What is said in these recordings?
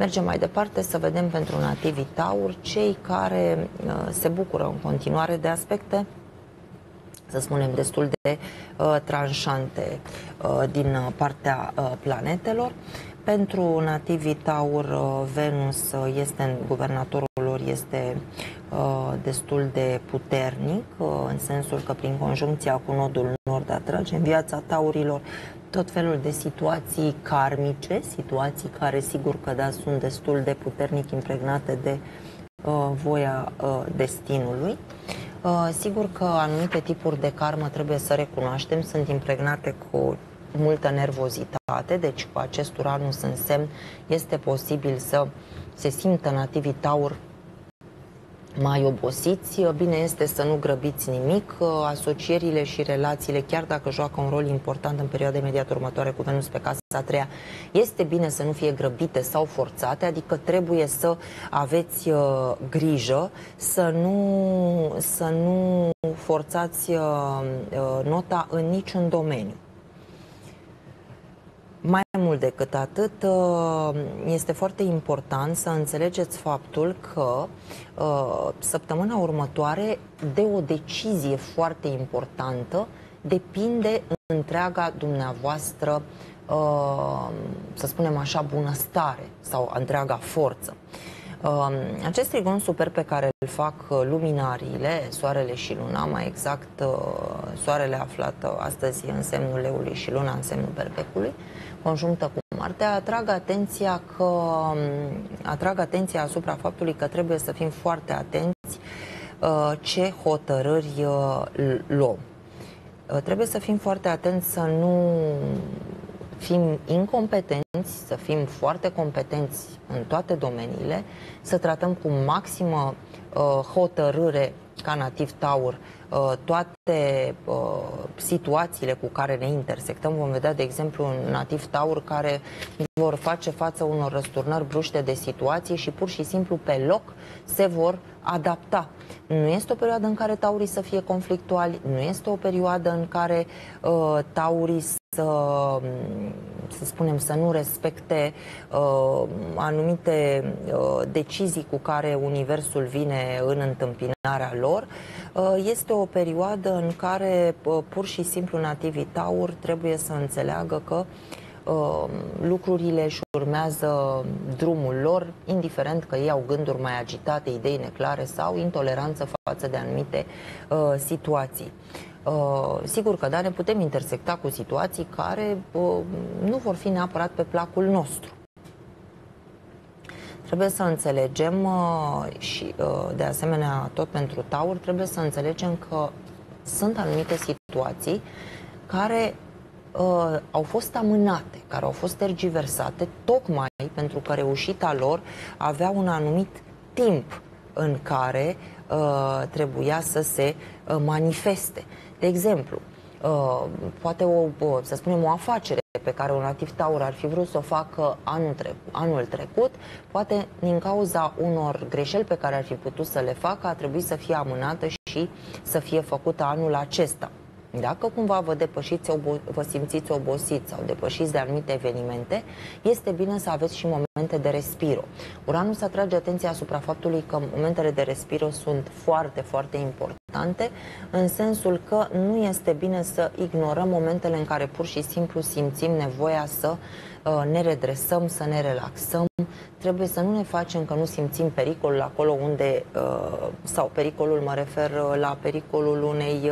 Mergem mai departe să vedem pentru nativii Taur, cei care se bucură în continuare de aspecte, să spunem, destul de tranșante din partea planetelor. Pentru nativii Taur, Venus este guvernatorul lor, este destul de puternic, în sensul că prin conjuncția cu nodul nord atrage în viața taurilor tot felul de situații karmice, situații care sigur că da, sunt destul de puternic impregnate de voia destinului. Sigur că anumite tipuri de karmă, trebuie să recunoaștem, sunt impregnate cu multă nervozitate, deci cu acest Uranus în semn este posibil să se simtă nativii Taur mai obosiți. Bine este să nu grăbiți nimic. Asocierile și relațiile, chiar dacă joacă un rol important în perioada imediat următoare cu Venus pe casa a treia, este bine să nu fie grăbite sau forțate, adică trebuie să aveți grijă să nu forțați nota în niciun domeniu. Mai mult decât atât, este foarte important să înțelegeți faptul că săptămâna următoare, de o decizie foarte importantă, depinde întreaga dumneavoastră, să spunem așa, bunăstare sau întreaga forță. Acest trigon super pe care îl fac luminariile, Soarele și Luna, mai exact Soarele aflat astăzi în semnul Leului și Luna în semnul Berbec-ului, conjunctă cu Marte, atrag atenția asupra faptului că trebuie să fim foarte atenți ce hotărâri luăm. Trebuie să fim foarte atenți să nu fim incompetenți, să fim foarte competenți în toate domeniile, să tratăm cu maximă hotărâre ca nativ Taur toate situațiile cu care ne intersectăm. Vom vedea, de exemplu, un nativ Taur care vor face față unor răsturnări bruște de situații și pur și simplu pe loc se vor adapta. Nu este o perioadă în care taurii să fie conflictuali, nu este o perioadă în care taurii să spunem, să nu respecte anumite decizii cu care universul vine în întâmpinarea lor. Este o perioadă în care pur și simplu nativii Taur trebuie să înțeleagă că lucrurile își urmează drumul lor, indiferent că ei au gânduri mai agitate, idei neclare sau intoleranță față de anumite situații. Sigur că da, ne putem intersecta cu situații care nu vor fi neapărat pe placul nostru. Trebuie să înțelegem și de asemenea tot pentru Taur trebuie să înțelegem că sunt anumite situații care au fost amânate, care au fost tergiversate tocmai pentru că reușita lor avea un anumit timp în care trebuia să se manifeste. De exemplu, poate să spunem o afacere pe care un nativ Taur ar fi vrut să o facă anul trecut, poate din cauza unor greșeli pe care ar fi putut să le facă, a trebuit să fie amânată și să fie făcută anul acesta. Dacă cumva vă simțiți obosiți sau depășiți de anumite evenimente, este bine să aveți și momente de respiro. Uranus atrage atenția asupra faptului că momentele de respiro sunt foarte, foarte importante, în sensul că nu este bine să ignorăm momentele în care pur și simplu simțim nevoia să ne redresăm, să ne relaxăm. Trebuie să nu ne facem că nu simțim pericolul acolo unde, sau pericolul, mă refer la pericolul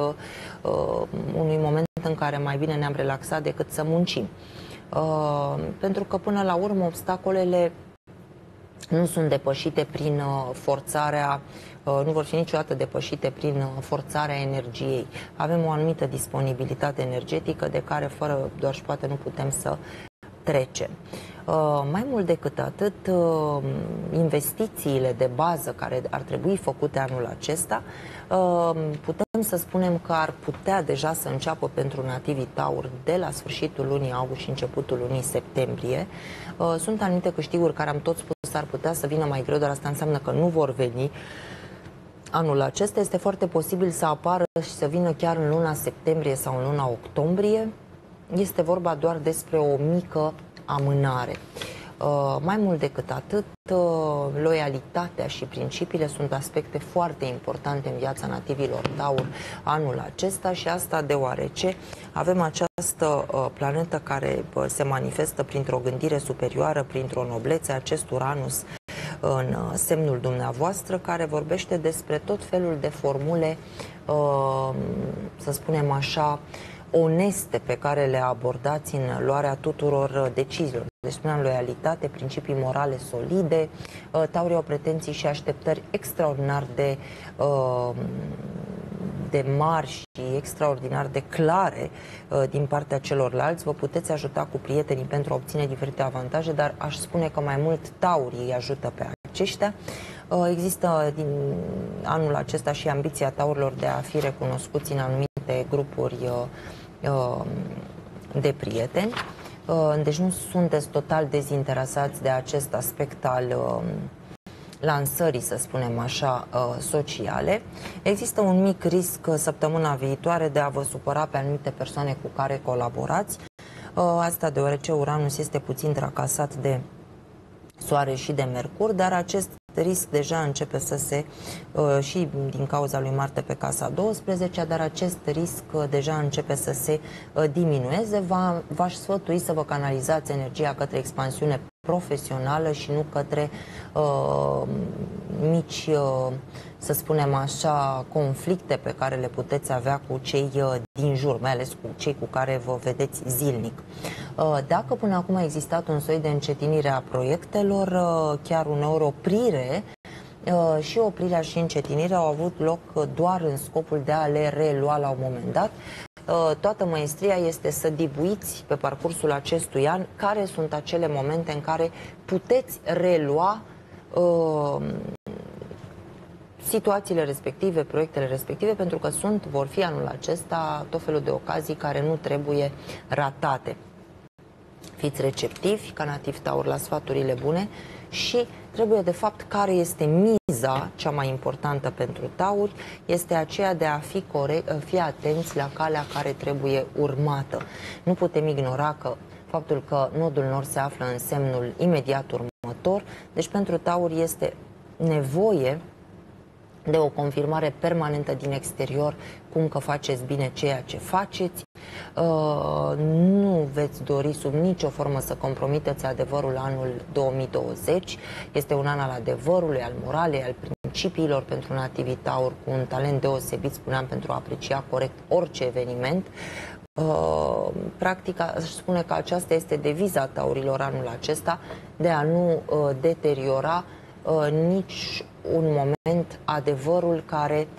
unui moment în care mai bine ne-am relaxat decât să muncim. Pentru că până la urmă obstacolele nu sunt depășite prin forțarea, nu vor fi niciodată depășite prin forțarea energiei. Avem o anumită disponibilitate energetică de care fără doar și poate nu putem să trecem. Mai mult decât atât, investițiile de bază care ar trebui făcute anul acesta, putem să spunem că ar putea deja să înceapă pentru nativii Taur de la sfârșitul lunii august și începutul lunii septembrie. Sunt anumite câștiguri care, am tot spus, ar putea să vină mai greu, dar asta înseamnă că nu vor veni anul acesta. Este foarte posibil să apară și să vină chiar în luna septembrie sau în luna octombrie. Este vorba doar despre o mică amânare. Mai mult decât atât, loialitatea și principiile sunt aspecte foarte importante în viața nativilor Taur anul acesta, și asta deoarece avem această planetă care se manifestă printr-o gândire superioară, printr-o noblețe, acest Uranus în semnul dumneavoastră, care vorbește despre tot felul de formule, să spunem așa, oneste pe care le abordați în luarea tuturor deciziilor. Deci spuneam loialitate, principii morale solide, Taurii au pretenții și așteptări extraordinar de mari și extraordinar de clare din partea celorlalți. Vă puteți ajuta cu prietenii pentru a obține diferite avantaje, dar aș spune că mai mult Taurii îi ajută pe aceștia. Există din anul acesta și ambiția Taurilor de a fi recunoscuți în anumite grupuri de prieteni. Deci nu sunteți total dezinteresați de acest aspect al lansării, să spunem așa, sociale. Există un mic risc săptămâna viitoare de a vă supăra pe anumite persoane cu care colaborați. Asta deoarece Uranus este puțin tracasat de Soare și de Mercur, dar acest risc deja începe să se, și din cauza lui Marte pe casa 12, dar acest risc deja începe să se diminueze. V-aș sfătui să vă canalizați energia către expansiune profesională și nu către mici, să spunem așa, conflicte pe care le puteți avea cu cei din jur, mai ales cu cei cu care vă vedeți zilnic. Dacă până acum a existat un soi de încetinire a proiectelor, chiar uneori oprire, și oprirea și încetinirea au avut loc doar în scopul de a le relua la un moment dat. Toată maestria este să dibuiți pe parcursul acestui an care sunt acele momente în care puteți relua situațiile respective, proiectele respective, pentru că vor fi anul acesta tot felul de ocazii care nu trebuie ratate. Fiți receptivi, ca nativ Taur, la sfaturile bune și trebuie, de fapt, care este miza cea mai importantă pentru Tauri, este aceea de a fi atenți la calea care trebuie urmată. Nu putem ignora că faptul că nodul nord se află în semnul imediat următor, deci pentru Tauri este nevoie de o confirmare permanentă din exterior, cum că faceți bine ceea ce faceți. Nu veți dori sub nicio formă să compromiteți adevărul anul 2020. Este un an al adevărului, al moralei, al principiilor pentru nativii Taur, cu un talent deosebit, spuneam, pentru a aprecia corect orice eveniment. Practic, aș spune că aceasta este deviza Taurilor anul acesta, de a nu deteriora nici un moment adevărul care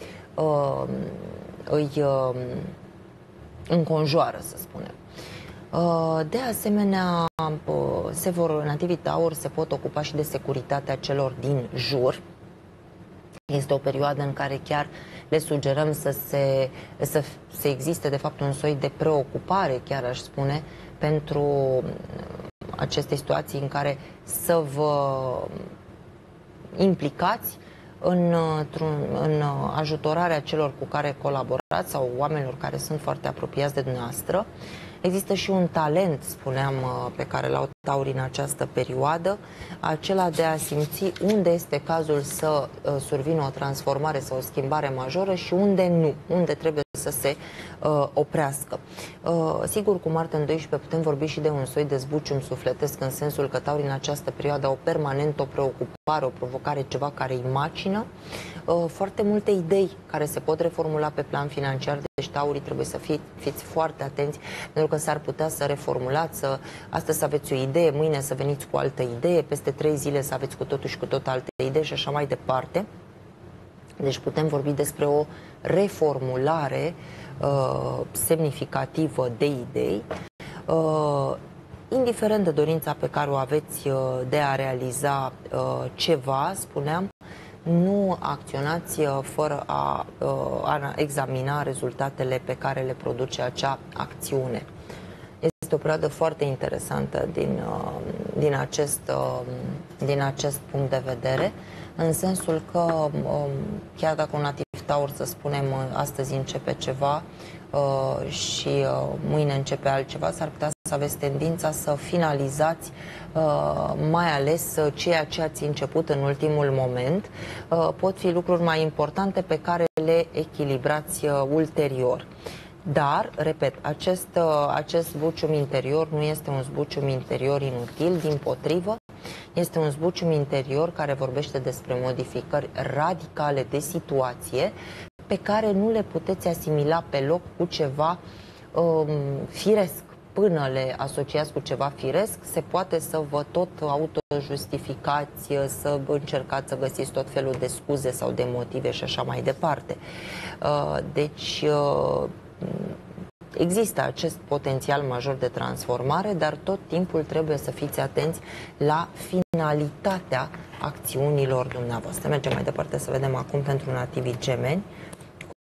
îi înconjoară, să spunem. De asemenea, nativii Taur se pot ocupa și de securitatea celor din jur. Este o perioadă în care chiar le sugerăm să existe, de fapt, un soi de preocupare, chiar aș spune, pentru aceste situații în care să vă implicați în ajutorarea celor cu care colaborați sau oamenilor care sunt foarte apropiați de dumneavoastră. Există și un talent, spuneam, pe care l-au Taurii în această perioadă, acela de a simți unde este cazul să survină o transformare sau o schimbare majoră și unde nu, unde trebuie să se oprească. Sigur, cu Marte în 12 putem vorbi și de un soi de zbucium sufletesc, în sensul că Taurii în această perioadă au permanent o preocupare, o provocare, ceva care îi macină, foarte multe idei care se pot reformula pe plan financiar, deci Taurii trebuie să fiți foarte atenți, pentru că s-ar putea să reformulați, astăzi să aveți o idee, mâine să veniți cu altă idee, peste 3 zile să aveți cu totul și cu tot alte idei și așa mai departe. Deci putem vorbi despre o reformulare semnificativă de idei, indiferent de dorința pe care o aveți de a realiza ceva, spuneam, nu acționați fără a examina rezultatele pe care le produce acea acțiune. Este o perioadă foarte interesantă din acest punct de vedere, în sensul că chiar dacă un nativ Taur, să spunem, astăzi începe ceva și mâine începe altceva, s-ar putea să aveți tendința să finalizați mai ales ceea ce ați început în ultimul moment. Pot fi lucruri mai importante pe care le echilibrați ulterior. Dar, repet, acest zbucium interior nu este un zbucium interior inutil, dimpotrivă, este un zbucium interior care vorbește despre modificări radicale de situație pe care nu le puteți asimila pe loc cu ceva firesc. Până le asociați cu ceva firesc, se poate să vă tot autojustificați, să încercați să găsiți tot felul de scuze sau de motive și așa mai departe. Deci există acest potențial major de transformare, dar tot timpul trebuie să fiți atenți la finalitatea acțiunilor dumneavoastră. Mergem mai departe să vedem acum pentru nativii Gemeni